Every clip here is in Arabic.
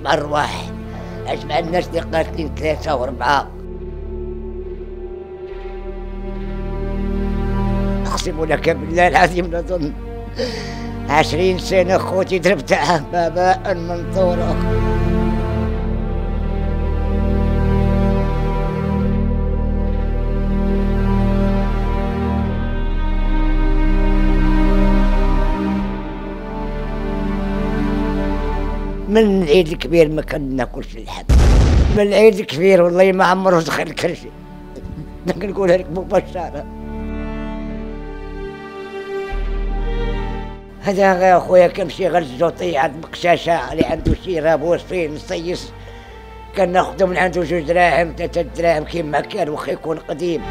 أجمع الأرواح، أجمع الناس اللي قاتلين 3 و4. أقسم لك بالله العظيم نظن 20 سنة خوتي دربتها باباء من طورك. من العيد الكبير ما كناكلش اللحم، من العيد الكبير والله ما عمره دخل كرشي، نقولها لك مباشرة. هذا غير اخويا كنمشي غير الزوطي عند مقشاشة اللي عنده شي رابوس فيه نصيص، كناخدو من عنده 2 دراهم 3 دراهم كيما كان واخا يكون قديم.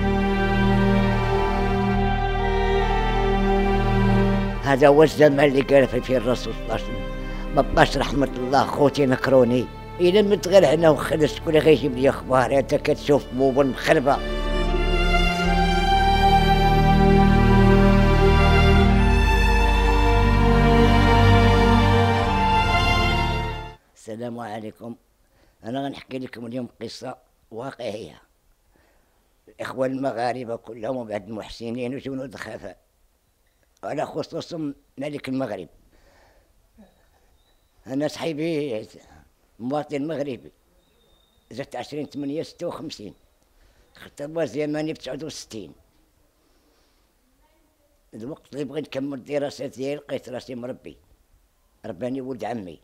هذا هو الزمان اللي قال فيه الرسول صلى الله عليه وسلم، ما بقاش رحمة الله خوتي نكروني، إلا مت غير هنا وخلص شكون اللي غيجيب لي أخبار؟ أنت كتشوف موبل مخربة. السلام عليكم، أنا غنحكي لكم اليوم قصة واقعية. الإخوان المغاربة كلهم وبعد المحسنين وجنود خفاء، على خصوصهم ملك المغرب. أنا صحيبي مواطن مغربي، زدت 20/8/56، خطبة زماني ب69. الوقت اللي بغيت نكمل الدراسات ديالي لقيت راسي مربي، رباني ولد عمي.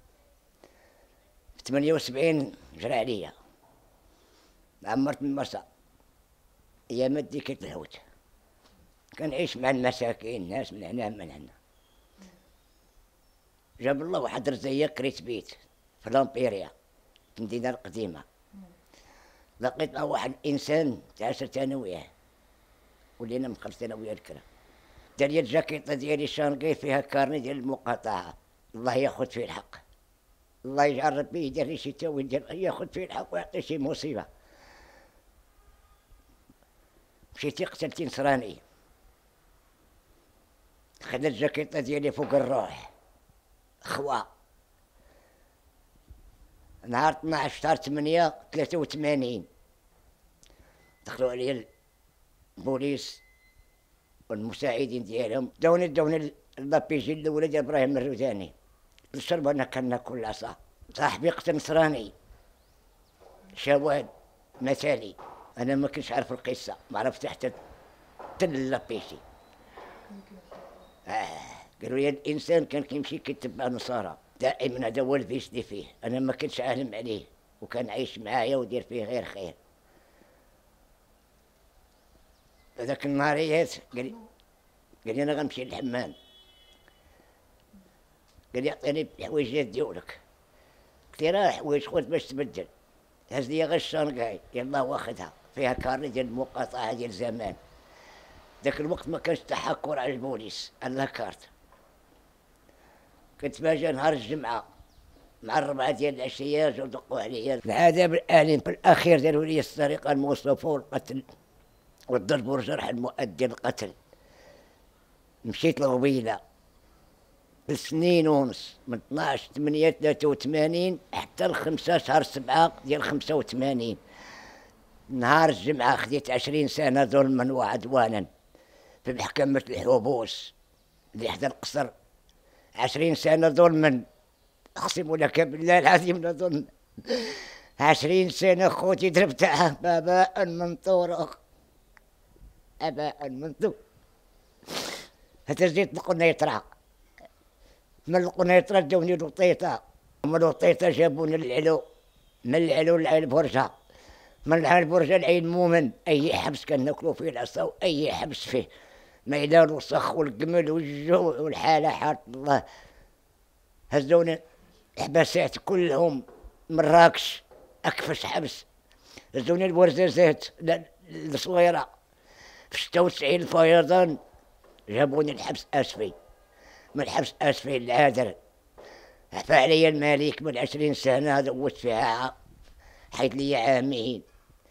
في 78 جرى عليا، عمرت من مرسى أيام ديك الهوت، كنعيش مع المساكين، الناس من هنا من هنا. جاب الله واحد رزية كريت بيت في لامبيريا في المدينة القديمة، لقيت مع واحد الإنسان تاع 10 أنا وياه، ولينا مخلص أنا وياه الكرا. داري الجاكيطة ديالي شانقي فيها كارني ديال المقاطعة، الله ياخذ فيه الحق، الله يجعل ربي يدير لي شي تاويل ديال ياخذ فيه الحق ويعطي شي مصيبة. مشيت قتلت نصراني، خد الجاكيطة ديالي فوق الروح. خوا نهار 12 شهر 8/83 دخلوا عليا البوليس والمساعدين ديالهم، داوني اللابيجي الاولى ديال ابراهيم الروداني الشرب. انا كناكل العصا، صاحبي قتل نصراني شواذ مثالي، انا ما كنتش عارف القصه، ما عرفت حتى اللابيجي. قالوا لي الانسان كان كيمشي كيتبع نصارى دائما، هذا هو الفيش اللي فيه، انا ما كنتش عالم عليه وكان عايش معايا ودير فيه غير خير. هذاك النهاريات قال لي انا غنمشي للحمام، قال لي اعطيني الحوايج ديالك. قلت له راه حوايج خوت باش تبدل، هز لي غير الشنقاي، يلاه واخدها فيها كارني ديال المقاطعه ديال زمان. ذاك الوقت ما كانش تحكر على البوليس على لاكارت. كنت باجي نهار الجمعة مع 4 ديال العشية جاو دقوا عليا العذاب الأليم، في الأخير داروا لي السرقة الموصوفة والقتل والضرب والجرح المؤدي للقتل. مشيت لغويلة بسنين ونص، من 12/8/83 حتى ل5 شهر 7 ديال 85. نهار الجمعة خديت 20 سنة ظلما وعدوانا في محكمة الحبوس اللي حدا القصر. 20 سنة ظلما، أقسم لك بالله العظيم نظن 20 سنة خوتي دربتها باباء من طورق، أباء من طورق. هتزيد القنيطرة، من القنيطرة داوني لوطيطة، من لوطيطة جابوني للعلو، من العلو لعين برجة، من عين برجة لعين مومن. أي حبس كان ناكلو فيه العصا وأي حبس فيه ما إلا الوسخ والقمل والجوع والحالة حالة الله. هزوني الحباسات كلهم، مراكش أكفش حبس، هزوني الورزازات الصغيرة. في 96 الفيضان جابوني الحبس أسفي، من الحبس أسفي العادر عفا عليا الملك من 20 سنة دوت فيها، حيد لي عامين.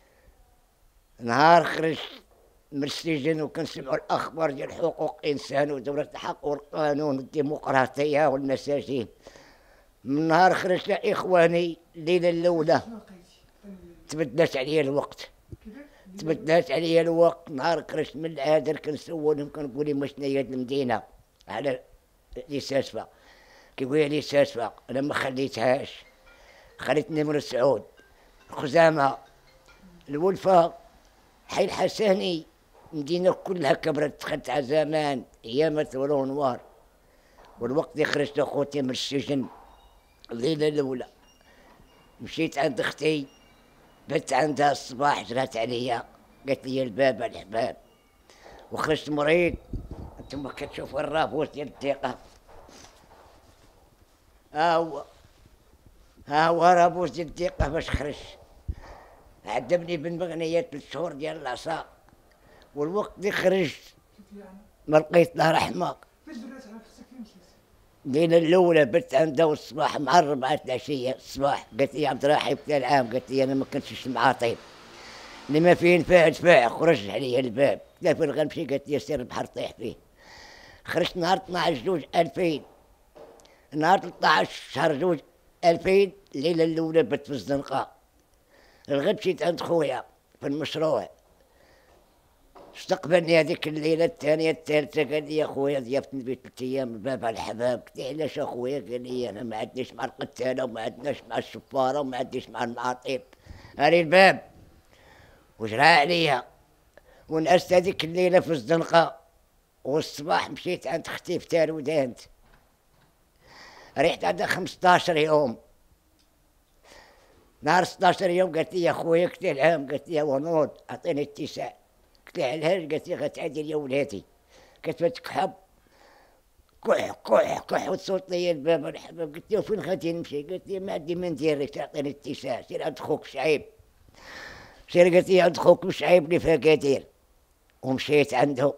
نهار خرجت من السجن وكنسمعوا الأخبار ديال حقوق الإنسان ودولة الحق والقانون والديمقراطية والمساجين، من نهار خرجت يا إخواني الليلة الأولى تبدلت عليا الوقت. تبدلت عليا الوقت نهار خرجت من العادر كنسولهم كنقول لهم شنو هي هاد المدينة على ليساسفا. كيقول لي ليساسفا أنا ما خليتهاش، خليت نمر سعود، الخزامة، الولفة، حي الحساني، المدينة كلها كبرت. دخلت على زمان أيام ثورة ونوار، والوقت اللي خرجت أخوتي من السجن الليلة الأولى مشيت عند أختي، بت عندها الصباح، جرات عليا قالت لي الباب الحباب، وخرجت مريض. انتم كتشوفوا الرافوس ديال الثقة، ها هو رافوس ديال الثقة. باش خرج عذبني بالمغنية 3 شهور ديال العصا، والوقت اللي خرجت ما لقيت لا رحمة. الليلة الأولى بت عندها والصباح مع 4 العشية الصباح. قالت لي عبد الرحيم تاع العام، قالت لي أنا ما كنتش معاطيب اللي ما فيه نفاع دفاع. خرج عليا الباب، قال فين غنمشي؟ قالت لي سير البحر طيح فيه. خرجت نهار 12/2/2000، نهار 13 شهر 2/2000 الليلة الأولى بت في الزنقة. الغد مشيت عند خويا في المشروع، استقبلني هذيك الليلة الثانية الثالثة. قال لي يا خويا ضيافتني بيت 3 أيام الباب على الحباب. قلت له علاش اخويا؟ قال لي أنا ما عندنيش مع القتالة وما عندناش مع الشفارة وما عندنيش مع المعاطيب، هاري الباب. وجرى عليا ونعست هذيك الليلة في الزنقة. والصباح مشيت عند اختي في تالودانت، ريحت عندها 15 يوم. نهار 16 يوم قالت لي يا خويا، قلت لها العام، قالت لي يا ونود اعطيني اتساع. قلت لها علاش؟ قالت لي غتعادي لي ولادي. قالت ما تكحب، كح كح كح، وتصوت لي الباب الحباب. قلت لها فين غادي نمشي؟ قالت لي ما عندي ما ندير لك، تعطيني اتساع، سير عند خوك شعيب، سير. قالت لي عند خوك شعيب اللي في أكادير. ومشيت عنده،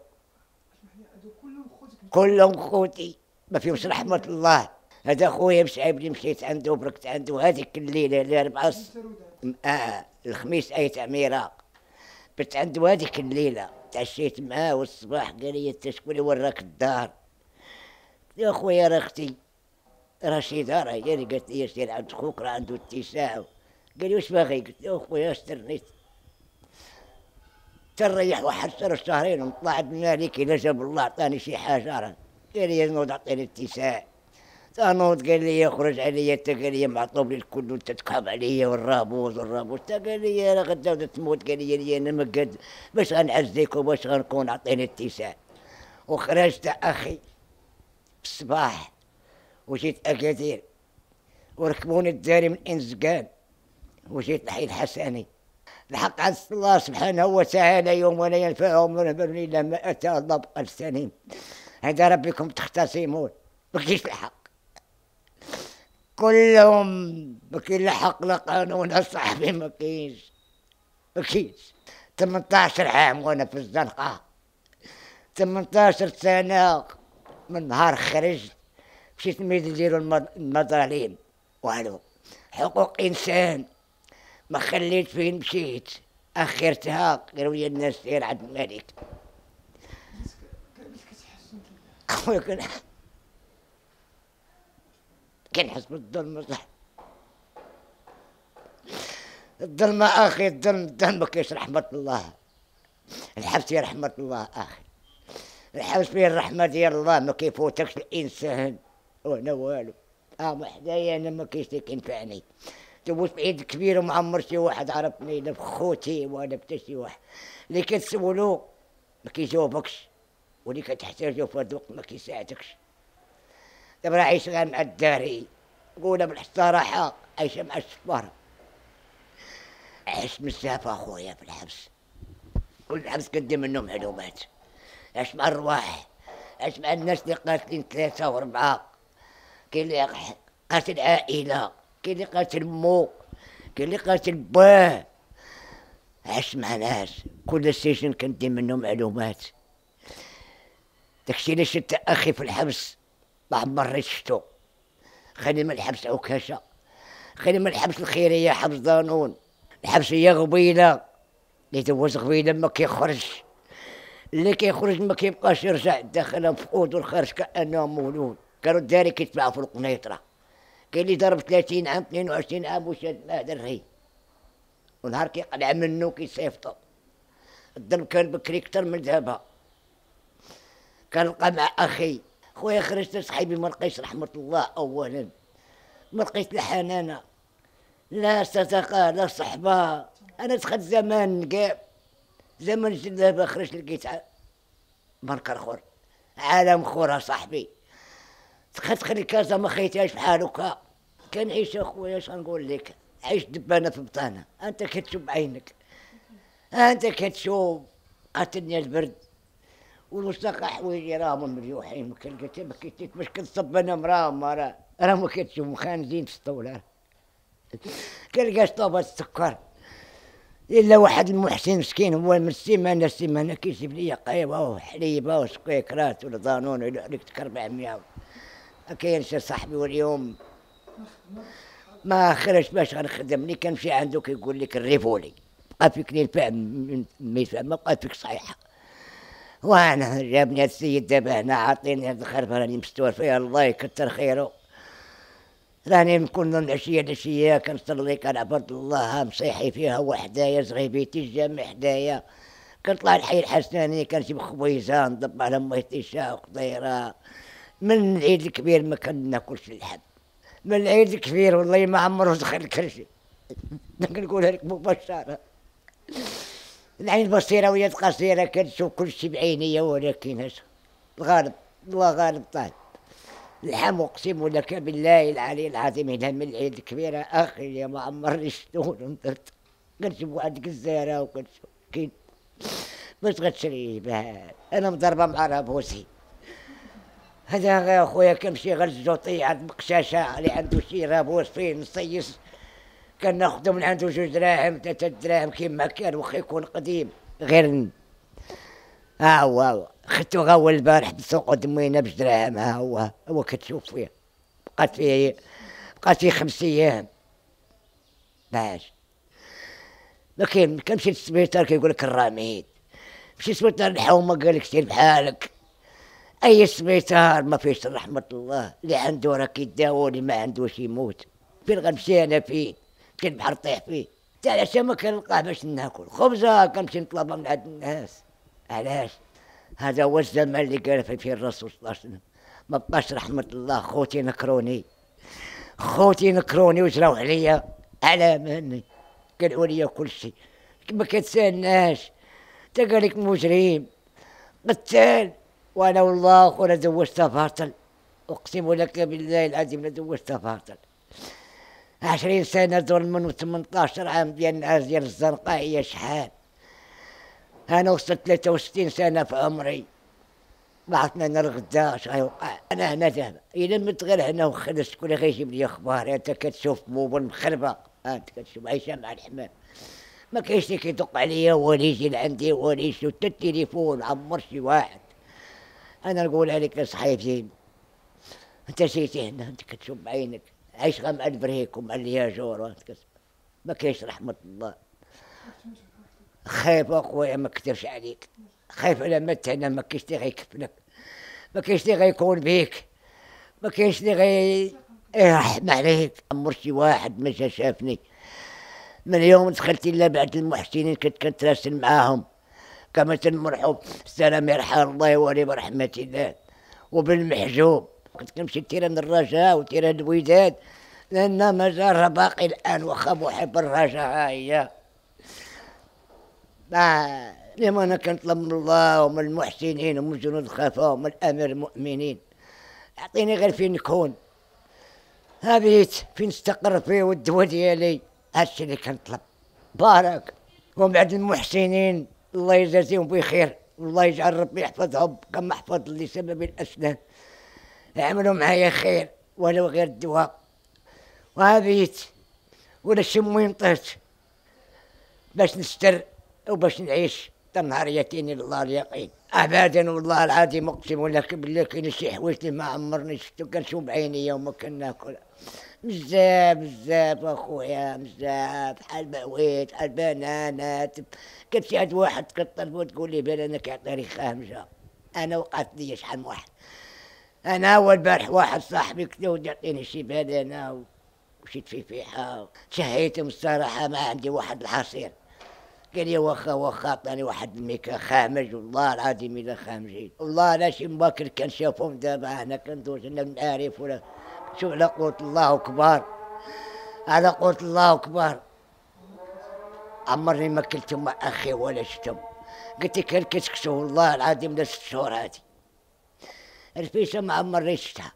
كلهم خوتي ما فيهمش رحمة الله. هذا خويا بشعيب اللي مشيت عنده وبركت عنده هذيك الليلة اللي 4 الخميس أي تعميرة، بت عنده هذيك الليلة. تعشيت معاه والصباح قال لي انت شكون اللي وراك الدار؟ يا خويا راه اختي رشيدة راه هي اللي قالت لي سير عند خوك راه عنده اتساع. قال لي واش باغي؟ قلت له خويا استرنيت تريح واحد 3 شهرين ونطلع بمالك الا جاب الله عطاني شي حاجه. راه قال لي نوض عطيني اتساع. نوض قال لي خرج عليا انت، قال لي معطوب لي الكل وانت تكحب عليا والرابوز انت. قال لي راه غدا تموت. قال لي انا مقد باش غنعزيك وباش غنكون عطيني اتساع. وخرجت اخي في الصباح وجيت اكادير، وركبوني الداري من انزقان وجيت لحي الحساني. الحق عند الله سبحانه وتعالى يوم ولا ينفعهم نذر الا ما اتى الله بقلب سليم. عند ربكم تختصمون، ما كاينش الحق، كلهم ما كاين لا حق لا قانون اصاحبي، ما كاينش 18 عام وانا في الزنقه، 18 سنه. من نهار خرجت مشيت نميد نديرو المظالم، والو حقوق انسان ما خليت فين مشيت اخرتها. قالوا لي الناس سير عند الملك. خويا كنحس بالظلم صح، الظلم اخي، الظلم ما كاينش رحمة الله. الحبس يا رحمة الله اخي، الحبس فيه الرحمة ديال الله، ما كيفوتكش الانسان وانا والو. حدايا انا ما كاينش اللي كينفعني. دوزت بعيد كبير وما عمر شي واحد عرفني، لا بخوتي ولا بتا شي واحد. اللي كتسولو ما كيجاوبكش، واللي كتحتاجو في هاد الوقت ما كيساعدكش. دابا راه عايش غير مع الداري، نقولها بالصراحة عايشة مع الشفارة. عشت بزاف اخويا في الحبس، والحبس كندير منه معلومات. عشت مع الرواح، عشت مع الناس اللي قاتلين 3 و4، كاين اللي قاتل عائلة، كاين اللي قاتل مو، كاين اللي قاتل باه. عشت مع ناس كل السجن كندير منه معلومات. داكشي اللي شفت اخي في الحبس ما عمرني شفتو. خلي من الحبس عكاشة، خلي من الحبس الخيرية حبس ضانون. الحبس هي غبيلة، اللي دوز غبيلة ما كيخرجش، اللي كيخرج ما كيبقاش يرجع، داخل مفقود والخارج كأنه مولود. كانوا الداري كيتباعوا في القنيطرة، كاين اللي ضرب 30 عام 22 عام وشاد هذا الري، ونهار كيقلع منه كيصيفطو. الضرب كان بكري كتر من دابا. كنلقى مع اخي خويا خرجت صحيبي ما لقيتش رحمة الله اولا، ما لقيت لا حنانه لا صداقه لا صحبه. انا دخلت زمان نقاب زمن جد، دابا خرجت لقيت منكر خور عالم خور صاحبي. تدخل كازا ما خيتهاش بحال هكا. كنعيش اخويا اش غنقول لك، عيش دبانه في بطانه. انت كتشوف بعينك، انت كتشوف قاتلني البرد والمستقى حوايجي راهم مريوحين. ما كنلقى ما كيتيك باش كنصب انا مراهم راه ما كتشوف مخانزين في السطول. كنلقاش طوبة السكر الا واحد المحسن مسكين هو من السيمانه للسيمانه كيجيب لي قيبه وحليبه وسكيكرات ولا دانون ولا عليك 400. ما كاينش صاحبي. واليوم ما خرج باش غنخدم. ملي كنمشي عنده كيقول لك الريفولي بقى فيك لي الفهم ما يفهم، ما بقى فيك صحيحه. وانا جابني هاد السيد دابا هنا عاطيني هاد الخربه راني مستور فيها الله يكثر خيره. راني نكون العشيه كنصلي كنعبد الله مصيحي فيها وحدايا صغيبيتي الجامع حدايا. كنطلع الحي الحسناني كنجيب خويزه نضب على ميتي شا وقطيره. من العيد الكبير ما كناكلش اللحم، من العيد الكبير والله ما عمرو دخل كرشي. كنقولها لك مباشره. العين البصيره ويد قصيره كنشوف كل شيء بعينيا، ولكن الغالب الله غالب طال. اللحم اقسم لك بالله العلي العظيم الا من العيد الكبيره اخي ما عمرني شتون ندرت. كنشوف واحد الجزاره وكنشوف كاين باش غتشري بها. انا مضربه مع رابوسي هذا غير خويا. كنمشي غير الزوطي عند مقشاشه اللي عنده شي رابوس فيه نصيص، كناخذو من عنده 2 دراهم 3 دراهم كيما كان واخا يكون قديم. غير ها هو خدتو غاول البارح بسوق دمينا ب2 دراهم. ها هو كتشوف فيه. بقات فيه 5 ايام باش ما كاين. كنمشي للسبيطار كيقول لك الرميد، مشي للسبيطار الحومه قال لك سير بحالك. اي سبيطار ما فيش رحمه الله، اللي عنده راه كيداوي اللي ما عندوش يموت. فين غنمشي انا فين؟ كاين البحر طيح فيه. حتى علاش ما كنلقاه باش ناكل خبزه كنمشي نطلبها من عند الناس. علاش؟ هذا هو الزمن اللي قال فيه الرسول صلى الله عليه وسلم ما بقاش رحمه الله. خوتي نكروني وجراو عليا على مني قالوا لي كل شيء ما كتسالناش. تا قال لك مجرم قتال. وانا والله خويا زوجتها باطل، اقسم لك بالله العظيم لزوجتها باطل. 20 سنه ظلم و18 عام ديال الناس ديال الزنقه هي شحال. انا وصلت 63 سنه في عمري. بعثنا انا الغدا اش غيوقع. انا هنا دابا الا مت غير هنا وخلص شكون اللي غيجيب لي اخبار؟ انت كتشوف موبل مخربه، انت كتشوف عايشه مع الحمام. ما كاينش اللي كيدق عليا ولا يجي لعندي ولا يشوف حتى التليفون عمر شي واحد. انا نقولها لك صحيتي، انت جيتي هنا انت كتشوف بعينك عايش غير مع البريك ومع الياجور. ما كاينش رحمه الله. خايف اخويا ما كتبش عليك، خايف على مت هنا ما كاينش اللي غيكفلك، ما كاينش اللي غيكون بيك، ما كاينش اللي يرحم عليك. عمر شي واحد ما جا شافني. من اليوم دخلت الا بعد المحسنين كنت كنتراسل معاهم كما المرحوم السلام يرحم الله يولي برحمة الله وبالمحجوب. كنت كنمشي لتيران الرجاء وتيران الوداد لان مازال باقي الان واخا محب الرجاء. ها هي لما انا كنطلب من الله ومن المحسنين ومن جنود الخفاء ومن امير المؤمنين اعطيني غير فين نكون، ها بيت فين نستقر فيه والدوا ديالي. هادشي اللي كنطلب. بارك ومن بعد المحسنين الله يجازيهم بخير والله يجعل ربي يحفظهم كما حفظ لي سبب الاسنان. يعملوا معايا خير ولو غير الدواء. وهابيت ولا شموين طيت باش نستر وباش نعيش تنهار ياتيني الله اليقين. ابدا والله العظيم اقسم لك بالله كاين شي حوايج اللي ما عمرني شفتو كنشوف بعيني يوم كناكل. بزاف اخويا بزاف، بحال بويت بحال بنانات. كتمشي عند واحد كطلبو تقول لي بان انا كيعطيني خامجه. انا وقعت لي شحال من واحد انا اول بارح واحد صاحبي كذا يعطيني شي بنانه وشي تفيفيحه، شهيتهم الصراحه ما عندي واحد العصير. قال لي واخا واخا، عطاني واحد الميكا خامج، والله العظيم الا خامجين، والله لا شي ماكل كنشوفهم دابا هنا كندوز لنا المعارف ولا شوف على قوة الله كبار، على قوة الله كبار. عمرني ما كلتهم مع اخي ولا شفتهم. قلت لك الكسكسو والله العظيم لا 6 شهور هادي، الفيشه ما عمرني شفتها.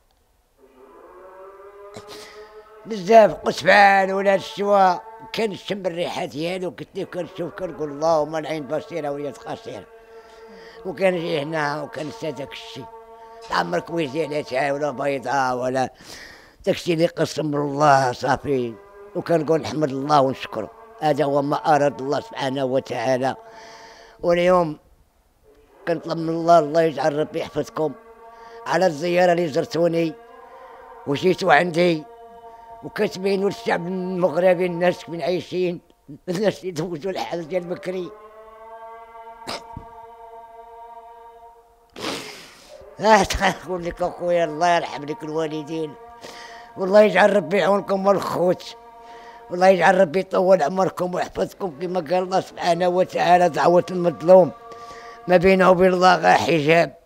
بزاف قصفان ولا الشوا كنشم الريحه ديالو، قلت له كنشوف كنقول اللهم العين بصيره ويد خصيره. وكنجي هنا وكنسى داك الشيء، عمرك ويزيلاتها ولا بيضاء ولا داكشي اللي قسم الله صافي. وكنقول نحمد الله ونشكره، هذا هو ما اراد الله سبحانه وتعالى. واليوم كنطلب من الله يجعل ربي يحفظكم على الزياره اللي زرتوني وجيتوا عندي، وكتبينوا للشعب المغربي الناس كيفين عايشين، الناس يدوزوا الحال ديال بكري. نقول لك اخويا الله يرحم لك الوالدين، والله يجعل ربي يعاونكم الخوت، والله يجعل ربي يطول عمركم ويحفظكم. كما قال الله سبحانه وتعالى دعوة المظلوم ما بينه وبين الله غير حجاب.